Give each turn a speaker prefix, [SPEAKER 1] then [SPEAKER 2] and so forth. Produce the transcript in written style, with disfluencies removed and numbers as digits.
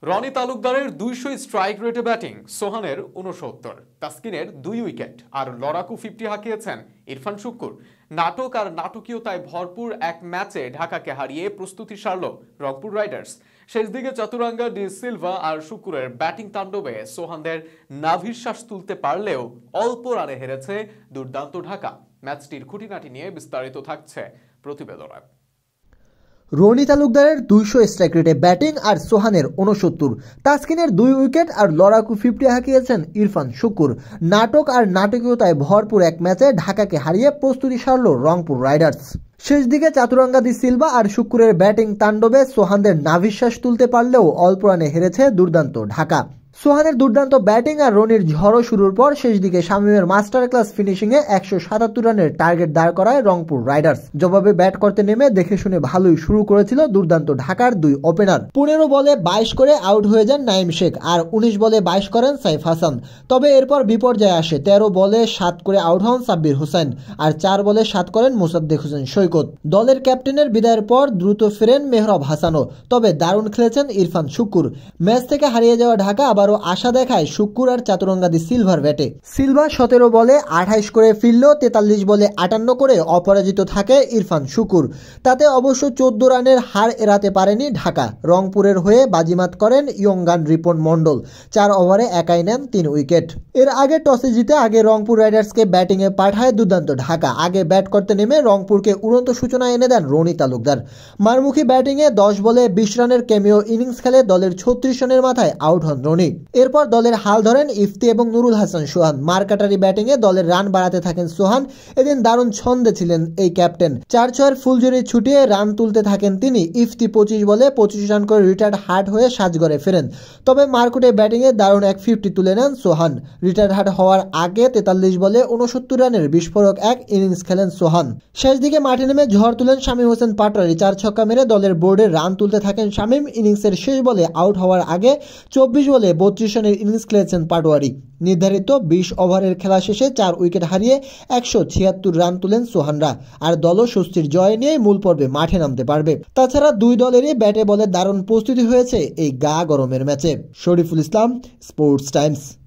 [SPEAKER 1] রনি তালুকদারের ২০০ স্ট্রাইক রেটে ব্যাটিং, সোহানের ৬৯, তাসকিনের ২ উইকেট আর লড়াকু 50 হাঁকিয়েছেন ইরফান শুক্কুর। নাটক আর নাটকীয়তায় ভরপুর এক ম্যাচে ঢাকাকে হারিয়ে প্রস্তুতি সারল রংপুর রাইডার্স। শেষ দিকে চতুরাঙ্গা ডি সিলভা আর শুক্কুরের ব্যাটিং তাণ্ডবে সোহানদের নাভিশ্বাস তুলতে পারলেও অল্প রানে হেরেছে দুর্দান্ত ঢাকা। ম্যাচটির খুঁটিনাটি নিয়ে বিস্তারিত থাকছে প্রতিবেদনে।
[SPEAKER 2] রনি তালুকদারের ২০০ স্ট্রাইক রেটে ব্যাটিং আর সোহানের ৬৯, তাসকিনের ২ উইকেট আর লড়াকু 50 হাঁকিয়েছেন ইরফান শুক্কুর। নাটক আর নাটকীয়তায় ভরপুর এক ম্যাচে ঢাকাকে হারিয়ে প্রস্তুতি সারল রংপুর রাইডার্স। শেষ দিকে চাতুরাঙ্গা দি সিলভা আর শুক্কুরের ব্যাটিং তাণ্ডবে সোহানদের নাভিশ্বাস তুলতে পারলেও অল্প রানে হেরেছে দুর্দান্ত ঢাকা। সোহানের দুর্দান্ত ব্যাটিং আর রনির ঝড়ো শুরুর পর শেষ দিকে শামীমের মাস্টার ক্লাস ফিনিশিংয়ে ১৭৭ রানের টার্গেট দাঁড় করায় রংপুর রাইডার্স। জবাবে ব্যাট করতে নেমে দেখে শুনে ভালোই শুরু করেছিল দুর্দান্ত ঢাকার দুই ওপেনার। ১৫ বলে ২২ করে আউট হয়ে যান নাঈম শেখ আর ১৯ বলে ২২ করেন সাইফ হাসান। তবে এরপর বিপর্যয় আসে। ১৩ বলে ৭ করে আউট হন সাব্বির হোসেন আর ৪ বলে ৭ করেন মোসাদ্দেক হোসেন সৈকত। দলের ক্যাপ্টেনের বিদায়ের পর দ্রুত ফেরেন মেহরাব হাসানও। তবে দারুণ খেলেছেন ইরফান শুক্কুর। ম্যাচ থেকে হারিয়ে যাওয়া ঢাকা আবারও আশা দেখায় শুক্কুর আর চাতুরাঙ্গা দি সিলভার ব্যাটে। সিলভা ১৭ বলে ২৮ করে ফিরল, ৪৩ বলে ৫৮ করে অপরাজিত থাকে ইরফান শুক্কুর। তাতে অবশ্য ১৪ রানের হার এড়াতে পারেনি ঢাকা। রংপুরের হয়ে বাজিমাত করেন ইয়ংগান রিপন মন্ডল। ৪ ওভারে একাই নেন ৩ উইকেট। এর আগে টসে জিতে আগে রংপুর রাইডার্সকে ব্যাটিংয়ে পাঠায় দুর্দান্ত ঢাকা। আগে ব্যাট করতে নেমে রংপুরকে উড়ন্ত সূচনা এনে দেন রনি তালুকদার। মারমুখী ব্যাটিংয়ে ১০ বলে ২০ রানের ক্যামিও ইনিংস খেলে দলের ৩৬ রানের মাথায় আউট হন রনি। এরপর দলের হাল ধরেন ইফতি এবং নুরুল হাসান সোহান। মারকাটারি ব্যাটিংয়ে দলের রান বাড়াতে থাকেন সোহান। এদিন দারুণ ছন্দে ছিলেন এই ক্যাপ্টেন। ৪-৬ ফুলজুরি ছুটিয়ে রান তুলতে থাকেন তিনি। ইফতি ২৫ বলে ২৫ রান করে রিটায়ার্ড হার্ট হয়ে সাজঘরে ফেরেন। তবে মারকুটে ব্যাটিংয়ে দারুণ এক 50 তুলে নেন সোহান। রিটায়ার্ড হার্ট হওয়ার আগে ৪৩ বলে ৬৯ রানের বিস্ফোরক এক ইনিংস খেলেন সোহান। শেষ দিকে মাঠে নেমে ঝড় তুলেন শামীম হোসেন পাটোয়ারি। ৪ ছক্কা মেরে দলের বোর্ডে রান তুলতে থাকেন শামীম। ইনিংসের শেষ বলে আউট হওয়ার আগে ২৪ বলে ৩২ রানের ইনিংস খেলেছেন পাটোয়ারি। নির্ধারিত ২০ ওভারের খেলা শেষে ৪ উইকেট হারিয়ে ১৭৬ রান তুলেন সোহানরা। আর দলও স্বস্তির জয় নিয়ে মূল পর্বে মাঠে নামতে পারবে। তাছাড়া দুই দলেরই ব্যাটে বলে দারুণ প্রস্তুতি হয়েছে এই গা গরমের ম্যাচে। Shariful Islam, sports Times.